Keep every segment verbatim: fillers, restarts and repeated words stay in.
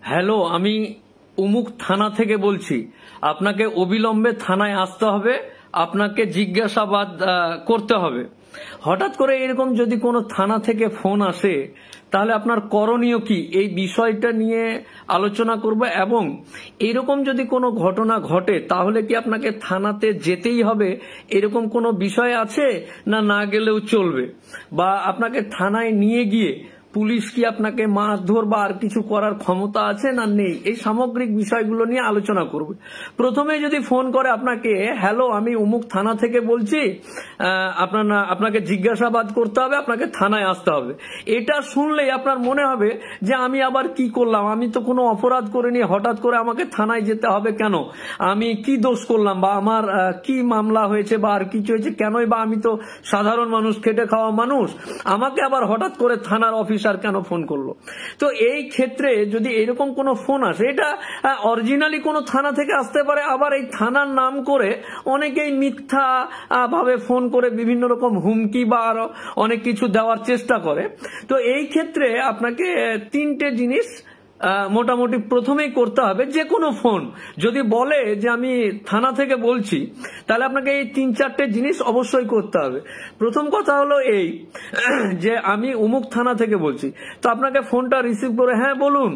Hello, আমি উমুক থানা থেকে বলছি। আপনাকে অবিলম্বে থানায় আসতে হবে, আপনাকে জিজ্ঞাসাবাদ করতে হবে। হঠাৎ করে এরকম যদি কোনো থানা থেকে ফোন আসে তাহলে আপনার করণীয় কি, এই বিষয়টা নিয়ে আলোচনা করব। এবং এরকম যদি কোনো ঘটনা ঘটে তাহলে কি আপনাকে থানাতে যেতেই হবে, এরকম কোনো বিষয় আছে না না গেলেও চলবে, বা আপনাকে থানায় নিয়ে গিয়ে পুলিশ কি আপনাকে মারধর বা আর কিছু করার ক্ষমতা আছে না নেই, এই সামগ্রিক বিষয়গুলো নিয়ে আলোচনা করব। প্রথমে যদি ফোন করে আপনাকে, হ্যালো আমি অমুক থানা থেকে বলছি, আপনার আপনাকে জিজ্ঞাসাবাদ করতে হবে, আপনাকে থানায় আসতে হবে, এটা শুনলেই আপনার মনে হবে যে আমি আবার কি করলাম, আমি তো কোনো অপরাধ করিনি, হঠাৎ করে আমাকে থানায় যেতে হবে কেন, আমি কি দোষ করলাম, বা আমার কি মামলা হয়েছে বা আর কিছু হয়েছে কেনই বা, আমি তো সাধারণ মানুষ, খেটে খাওয়া মানুষ, আমাকে আবার হঠাৎ করে থানার অফিস আর কেন ফোন করলো। তো এই ক্ষেত্রে যদি এরকম কোনো ফোন আসে, এটা অরিজিনালি কোনো থানা থেকে আসতে পারে, আবার এই থানার নাম করে অনেকেই মিথ্যা ভাবে ফোন করে বিভিন্ন রকম হুমকি বা আরো অনেক কিছু দেওয়ার চেষ্টা করে। তো এই ক্ষেত্রে আপনাকে তিনটে জিনিস মোটামুটি প্রথমেই করতে হবে। যে কোনো ফোন যদি বলে যে আমি থানা থেকে বলছি, তাহলে আপনাকে এই তিন চারটে জিনিস অবশ্যই করতে হবে। প্রথম কথা হলো এই যে আমি অমুক থানা থেকে বলছি, তো আপনাকে ফোনটা রিসিভ করে হ্যাঁ বলুন,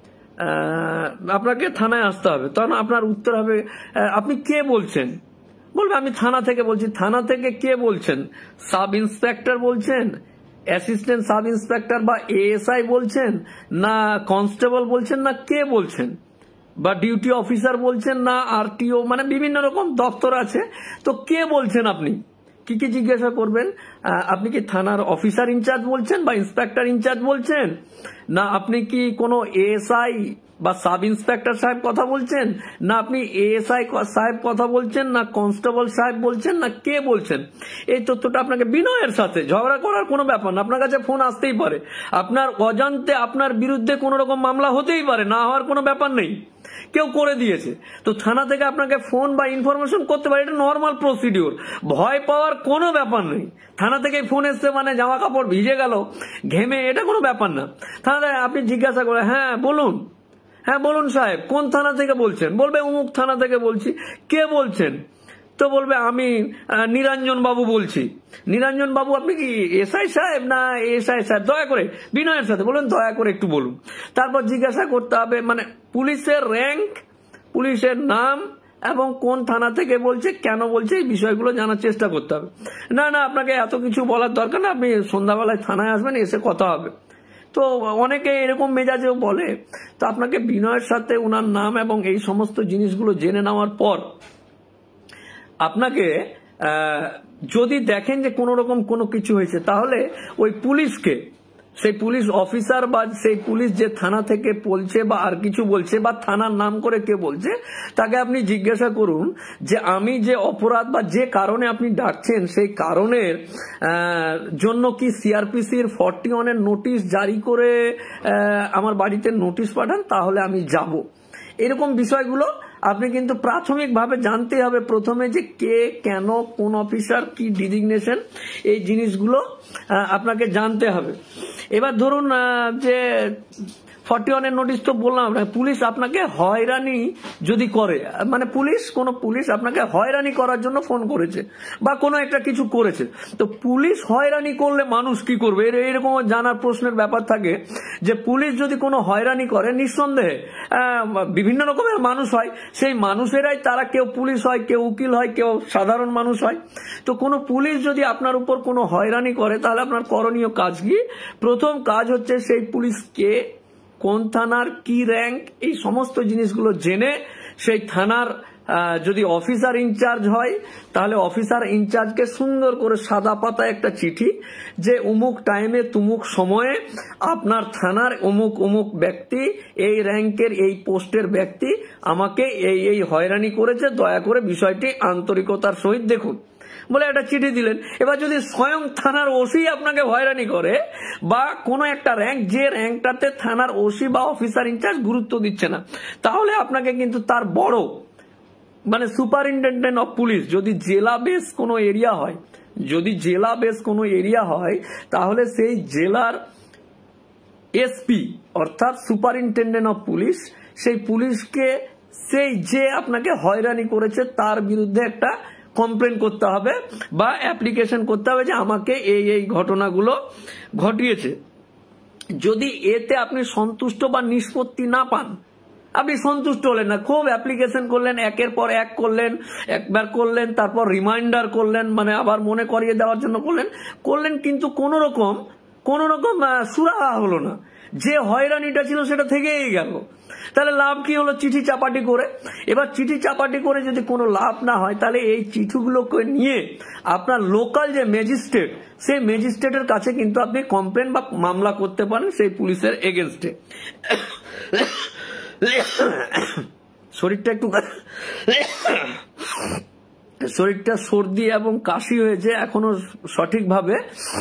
আপনাকে থানায় আসতে হবে। তখন আপনার উত্তর হবে আপনি কে বলছেন, বলবে আমি থানা থেকে বলছি। থানা থেকে কে বলছেন, সাব ইন্সপেক্টর বলছেন, অ্যাসিস্ট্যান্ট সাব ইন্সপেক্টর বা এএসআই বলছেন, না কনস্টেবল বলছেন, না কে বলছেন, বা ডিউটি অফিসার বলছেন, না আরটিও, মানে বিভিন্ন রকম দপ্তর আছে। তো কে বলছেন, আপনি কি কি জিজ্ঞাসা করবেন, আপনি কি থানার অফিসার ইনচার্জ বলছেন বা ইন্সপেক্টর ইনচার্জ বলছেন, না আপনি কি কোনো এএসআই বা সাব ইন্সপেক্টর সাহেব কথা বলছেন, না আপনি এএসআই সাহেব কথা বলছেন, না কনস্টেবল সাহেব বলছেন, না কে বলছেন। এই তথ্যটা আপনাকে বিনয়ের সাথে, ঝগড়া করার কোনো ব্যাপার না, আপনার কাছে ফোন আসতেই পারে, আপনার অজান্তে আপনার বিরুদ্ধে কোনো রকম মামলা হতেই পারে, না হওয়ার কোনো ব্যাপার নেই, কেউ করে দিয়েছে। তো থানা থেকে আপনাকে ফোন বা ইনফরমেশন করতে পারে, এটা নর্মাল প্রসিডিওর, ভয় পাওয়ার কোনো ব্যাপার নেই। থানা থেকে ফোন এসছে মানে জামা কাপড় ভিজে গেল ঘেমে, এটা কোনো ব্যাপার না। থানা আপনি জিজ্ঞাসা করে হ্যাঁ বলুন, হ্যাঁ বলুন সাহেব কোন থানা থেকে বলছেন, বলবে অমুক থানা থেকে বলছি। কে বলছেন, তো বলবে আমি নিরঞ্জন বাবু বলছি। নিরঞ্জন বাবু আপনি কি এসআই সাহেব না এসআই সাহেব, দয়া করে বিনয়ের সাথে বলুন, দয়া করে একটু বলুন। তারপর জিজ্ঞাসা করতে হবে মানে পুলিশের র্যাঙ্ক, পুলিশের নাম এবং কোন থানা থেকে বলছে, কেন বলছে, এই বিষয়গুলো জানার চেষ্টা করতে হবে। না না আপনাকে এত কিছু বলার দরকার না, আপনি সন্ধ্যাবেলায় থানায় আসবেন, এসে কথা হবে। তো অনেকে এরকম মেজাজেও বলে। তো আপনাকে বিনয়ের সাথে ওনার নাম এবং এই সমস্ত জিনিসগুলো জেনে নেওয়ার পর আপনাকে যদি দেখেন যে কোনো রকম কোনো কিছু হয়েছে, তাহলে ওই পুলিশকে, সেই পুলিশ অফিসার বা সেই পুলিশ যে থানা থেকে বলছে বা আর কিছু বলছে বা থানার নাম করে কে বলছে, তাকে আপনি জিজ্ঞাসা করুন যে আমি যে অপরাধ বা যে কারণে আপনি ডাকছেন, সেই কারণের জন্য কি সিআরপিসির ফর্টি ওয়ানের নোটিশ জারি করে আমার বাড়িতে নোটিশ পাঠান, তাহলে আমি যাব। এরকম বিষয়গুলো আপনি কিন্তু প্রাথমিকভাবে জানতে হবে প্রথমে, যে কে, কেন, কোন অফিসার, কি ডিজিগনেশন, এই জিনিসগুলো আপনাকে জানতে হবে। এবার ধরুন যে ফর্টি ওয়ানের নোটিশ তো বললাম, পুলিশ আপনাকে হয়রানি যদি করে, মানে পুলিশ কোনো পুলিশ আপনাকে হয়রানি করার জন্য ফোন করেছে বা কোনো একটা কিছু করেছে, তো পুলিশ হয়রানি করলে মানুষ কি করবে, এরকম জানার প্রশ্নের ব্যাপার থাকে। যে পুলিশ যদি কোনো হয়রানি করে, নিঃসন্দেহে বিভিন্ন রকমের মানুষ হয়, সেই মানুষেরাই তারা, কেউ পুলিশ হয়, কেউ উকিল হয়, কেউ সাধারণ মানুষ হয়। তো কোনো পুলিশ যদি আপনার উপর কোনো হয়রানি করে, তাহলে আপনার করণীয় কাজ কি, প্রথম কাজ হচ্ছে সেই পুলিশকে, কোন থানার, কি র্যাঙ্ক, এই সমস্ত জিনিসগুলো জেনে সেই থানার যদি অফিসার ইনচার্জ হয়, তাহলে অফিসার ইনচার্জকে সুন্দর করে সাদা পাতায় একটা চিঠি, যে অমুক টাইমে তুমুক সময়ে আপনার থানার অমুক অমুক ব্যক্তি, এই র্যাঙ্কের এই পোস্টের ব্যক্তি আমাকে এই এই হয়রানি করেছে, দয়া করে বিষয়টি আন্তরিকতার সহিত দেখুন, বলে একটা চিঠি দিলেন। এবার যদি স্বয়ং থানার ওসি আপনাকে হয়রানি করে, বা কোনো একটা র্যাঙ্ক, যে র্যাঙ্কটাতে থানার ওসি বা অফিসার ইনচার্জ গুরুত্ব দিচ্ছে না, তাহলে আপনাকে কিন্তু তার বড়, মানে সুপারিনটেন্ডেন্ট অফ পুলিশ, যদি জেলা বেস কোনো এরিয়া হয়, যদি জেলা বেস কোনো এরিয়া হয়, তাহলে সেই জেলার এসপি অর্থাৎ সুপারিনটেন্ডেন্ট অফ পুলিশ, সেই পুলিশকে সেই যে আপনাকে হয়রানি করেছে তার বিরুদ্ধে একটা কমপ্লেন করতে হবে বা অ্যাপ্লিকেশন করতে হবে যে আমাকে এই এই ঘটনাগুলো ঘটিয়েছে। যদি এতে আপনি সন্তুষ্ট বা নিষ্পত্তি না পান, আপনি সন্তুষ্ট হলেন না, খুব অ্যাপ্লিকেশন করলেন, একের পর এক করলেন, একবার করলেন, তারপর রিমাইন্ডার করলেন, মানে আবার মনে করিয়ে দেওয়ার জন্য করলেন করলেন কিন্তু কোন রকম কোন রকম সুরাহা হলো না, যে হয়রানিটা ছিল সেটা থেকেই গেল, তাহলে লাভ কি হলো? চিঠি চাপাটি করে। এবার চিঠি চাপাটি করে যদি কোনো লাভ না হয়, তাহলে এই চিঠিগুলোকে নিয়ে আপনার লোকাল যে ম্যাজিস্ট্রেট, সেই ম্যাজিস্ট্রেটের কাছে কিন্তু আপনি কমপ্লেন বা মামলা করতে পারেন সেই পুলিশের এগেনস্টে। শরীরটা একটু শরীরটা সর্দি এবং কাশি হয়েছে, এখনো সঠিকভাবে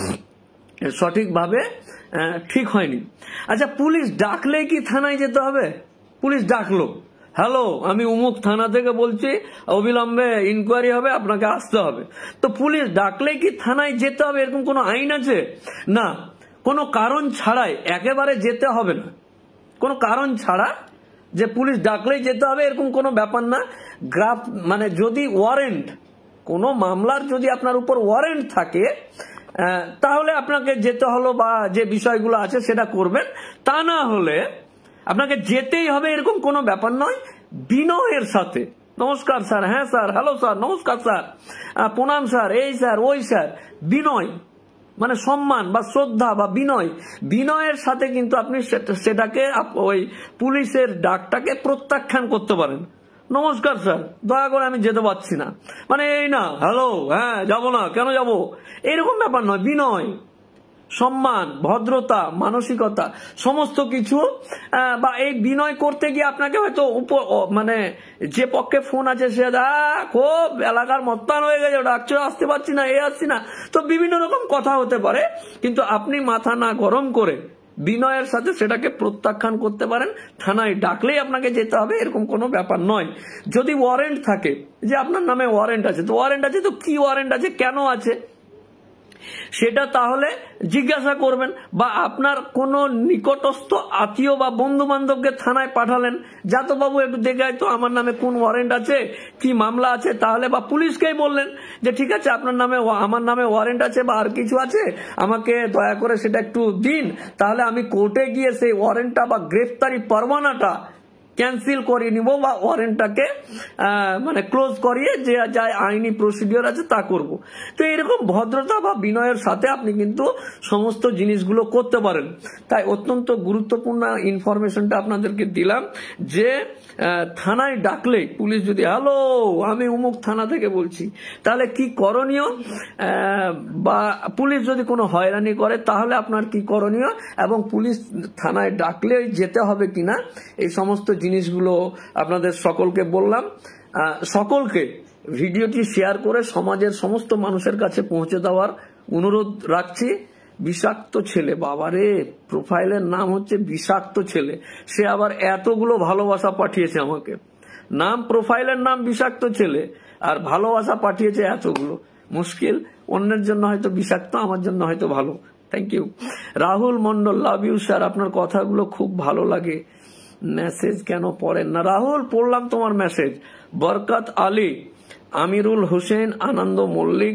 সঠিকভাবে ঠিক হয়নি। আচ্ছা, পুলিশ ডাকলেই কি থানায় যেতে হবে? পুলিশ ডাকলো, হ্যালো আমি উমুক থানা থেকে বলছি, অবিলম্বে ইনকোয়ারি হবে, আপনাকে আসতে হবে। তো পুলিশ ডাকলেই কি থানায় যেতে হবে এরকম কোনো আইন আছে? না, কোনো কারণ ছাড়াই একেবারে যেতে হবে না। কোনো কারণ ছাড়া যে পুলিশ ডাকলেই যেতে হবে এরকম কোনো ব্যাপার না। গ্রাফ মানে যদি ওয়ারেন্ট, কোনো মামলার যদি আপনার উপর ওয়ারেন্ট থাকে তাহলে আপনাকে যেতে হলো বা যে বিষয়গুলো আছে সেটা করবেন, তা না হলে আপনাকে যেতেই হবে এরকম কোনো ব্যাপার নয়। বিনয়ের সাথে, নমস্কার স্যার, হ্যাঁ স্যার, হ্যালো স্যার, নমস্কার স্যার, প্রণাম স্যার, এই স্যার, ওই স্যার, বিনয় মানে সম্মান বা শ্রদ্ধা বা বিনয়, বিনয়ের সাথে কিন্তু আপনি সেটাকে ওই পুলিশের ডাকটাকে প্রত্যাখ্যান করতে পারেন। নমস্কার স্যার, দয়া করে আমি যেতে পারছি না, মানে এই না হ্যালো, হ্যাঁ যাবো না, কেন যাবো, এরকম ব্যাপার নয়। বিনয়, সম্মান, ভদ্রতা, মানসিকতা সমস্ত কিছু, বা এই বিনয় করতে গিয়ে আপনাকে হয়তো উপর মানে যে পক্ষে ফোন আছে সে খুব এলাকার মত্তান হয়ে গেছে, ডাকছে আসতে পারছি না, এ আসছি না, তো বিভিন্ন রকম কথা হতে পারে, কিন্তু আপনি মাথা না গরম করে বিনয়ের সাথে সেটাকে প্রত্যাখ্যান করতে পারেন। থানায় ডাকলেই আপনাকে যেতে হবে এরকম কোনো ব্যাপার নয়। যদি ওয়ারেন্ট থাকে যে আপনার নামে ওয়ারেন্ট আছে, তো ওয়ারেন্ট আছে তো কি ওয়ারেন্ট আছে, কেন আছে সেটা তাহলে জিজ্ঞাসা করবেন। বা আপনার কোন নিকটস্থ আত্মীয় বা বন্ধু বান্ধবকে থানায় পাঠালেন, যাতো বাবু একটু দেখায় তো আমার নামে কোন ওয়ারেন্ট আছে, কি মামলা আছে, তাহলে বা পুলিশকেই বললেন যে ঠিক আছে আপনার নামে আমার নামে ওয়ারেন্ট আছে বা আর কিছু আছে, আমাকে দয়া করে সেটা একটু দিন, তাহলে আমি কোর্টে গিয়ে সেই ওয়ারেন্টটা বা গ্রেফতারি পরোয়ানাটা ক্যান্সেল করিয়ে নিব বা ওয়ারেন্টটাকে মানে ক্লোজ করিয়ে যে যা আইনি প্রসিডিওর আছে তা করব। তো এরকম ভদ্রতা বা বিনয়ের সাথে আপনি কিন্তু সমস্ত জিনিসগুলো করতে পারেন। তাই অত্যন্ত গুরুত্বপূর্ণ ইনফরমেশনটা আপনাদেরকে দিলাম যে থানায় ডাকলে পুলিশ যদি হ্যালো আমি উমুক থানা থেকে বলছি, তাহলে কি করণীয়, বা পুলিশ যদি কোনো হয়রানি করে তাহলে আপনার কি করণীয়, এবং পুলিশ থানায় ডাকলে যেতে হবে কিনা, এই সমস্ত জিনিসগুলো আপনাদের সকলকে বললাম। সকলকে ভিডিওটি শেয়ার করে সমাজের সমস্ত মানুষের কাছে পৌঁছে দেওয়ার অনুরোধ রাখছি। বিষাক্ত ছেলে, বাবারে প্রোফাইলের নাম হচ্ছে বিষাক্ত ছেলে, সে আবার এতগুলো ভালোবাসা পাঠিয়েছে আমাকে, নাম প্রোফাইলের নাম বিষাক্ত ছেলে আর ভালোবাসা পাঠিয়েছে এতগুলো, মুশকিল। অন্যের জন্য হয়তো বিষাক্ত, আমার জন্য হয়তো ভালো। Thank you. Rahul Mondal, love you sir, আপনার কথাগুলো খুব ভালো লাগে, মেসেজ কেন পড়েন না? রাহুল পড়লাম তোমার মেসেজ। বরকত আলী, আমিরুল হোসেন, আনন্দ মল্লিক,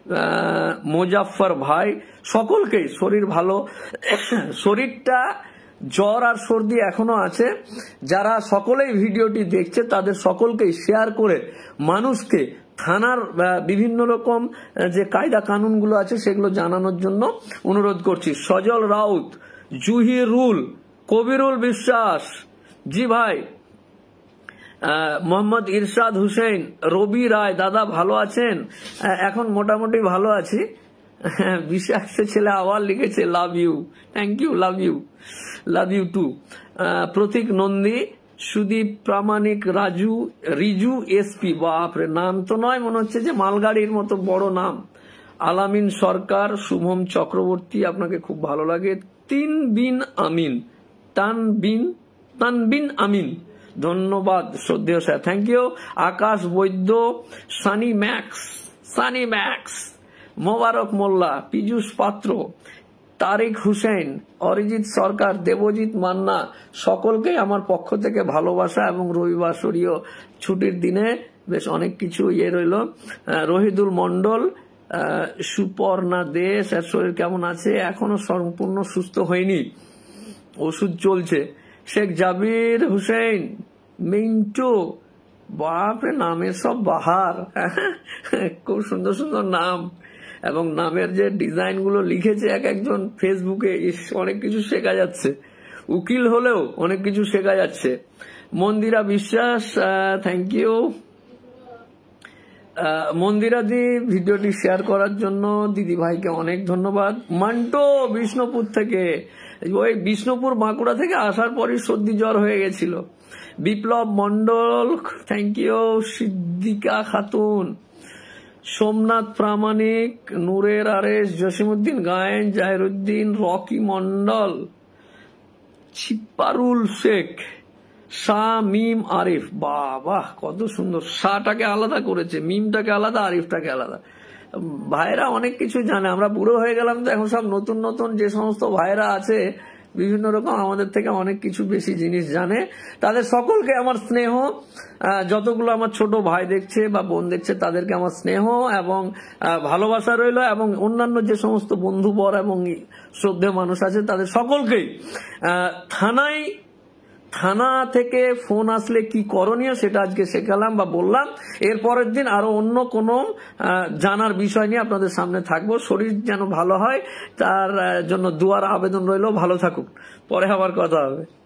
মোজাফফর ভাই, সকলকেই শরীর ভালো, শরীরটা জ্বর আর সর্দি এখনো আছে, যারা সকলেই ভিডিওটি দেখছে তাদের সকলকেই শেয়ার করে মানুষকে থানার বিভিন্ন রকম যে কায়দা কানুনগুলো আছে সেগুলো জানানোর জন্য অনুরোধ করছি। সজল রাউত, জুহিরুল, কবিরুল বিশ্বাস, জি ভাই, মোহাম্মদ ইরশাদ হুসেন, রবি রায়, দাদা ভালো আছেন? এখন মোটামুটি ভালো আছি। বিষাক্ত ছেলে আবার লিখেছে love you, thank you, love you, love you too. Pratik Nandi, Sudip Pramanik, Raju, Riju SP, বাপরে নাম তো নয়, মনে হচ্ছে যে মালগাড়ির মতো বড় নাম। আলামিন সরকার, শুভম চক্রবর্তী, আপনাকে খুব ভালো লাগে। তিন বিন আমিন, তানবিন তানবিন আমিন, ধন্যবাদ শ্রদ্ধেয় sir, thank you. Akash Baidya, Sunny Max, Sunny Max, Mubarak Molla, Piyush Patra, Tariq Hussain, Arijit সরকার, দেবজিৎ মান্না, সকলকে আমার পক্ষ থেকে ভালোবাসা এবং রবিবাসরীয় ছুটির দিনে বেশ অনেক কিছু ইয়ে রইল। রহিদুল মন্ডল, সুপর্ণা দেশ, এর শরীর কেমন আছে? এখনো সম্পূর্ণ সুস্থ হয়নি, ওষুধ চলছে। শেখ জাবির হুসেন, মিন্টু, বাপরে নামের সব বাহার, খুব সুন্দর সুন্দর নাম এবং নামের যে ডিজাইন গুলো লিখেছে এক একজন ফেসবুকে, অনেক কিছু শেখা যাচ্ছে। উকিল হলেও অনেক কিছু শেখা যাচ্ছে। মন্দিরা বিশ্বাস, থ্যাংক ইউ। মন্দিরা দি ভিডিওটি শেয়ার করার জন্য দিদি ভাইকে অনেক ধন্যবাদ। মান্টো বিষ্ণুপুর থেকে, ওই বিষ্ণুপুর বাঁকুড়া থেকে আসার পরই সর্দি জ্বর হয়ে গেছিল। Biplab Mondal, thank you. সিদ্দিকা খাতুন, সোমনাথ প্রামাণিক, নূরের আরেস, জসিমউদ্দিন গায়েন, জাহিরুদ্দিন, রকি মন্ডল, ছিপারুল শেখ, শাহ মিম আরিফ। বাবা কত সুন্দর, শাহটাকে আলাদা করেছে, মিমটাকে আলাদা, আরিফটাকে আলাদা। ভাইরা অনেক কিছু জানে, আমরা বুড়ো হয়ে গেলাম তো এখন সব নতুন নতুন যে সমস্ত ভাইরা আছে বিভিন্ন রকম আমাদের থেকে অনেক কিছু বেশি জিনিস জানে। তাদের সকলকে আমার স্নেহ, যতগুলো আমার ছোট ভাই দেখছে বা বোন দেখছে তাদেরকে আমার স্নেহ এবং ভালোবাসা রইল, এবং অন্যান্য যে সমস্ত বন্ধুবর এবং শ্রদ্ধেয় মানুষ আছে তাদের সকলকেই। থানায় থানা থেকে ফোন আসলে কি করণীয় সেটা আজকে শেখালাম বা বললাম। এর পরের দিন আরো অন্য কোনো জানার বিষয় নিয়ে আপনাদের সামনে থাকবো। শরীর যেন ভালো হয় তার জন্য দুয়ার আবেদন রইল। ভালো থাকুন, পরে আবার কথা হবে।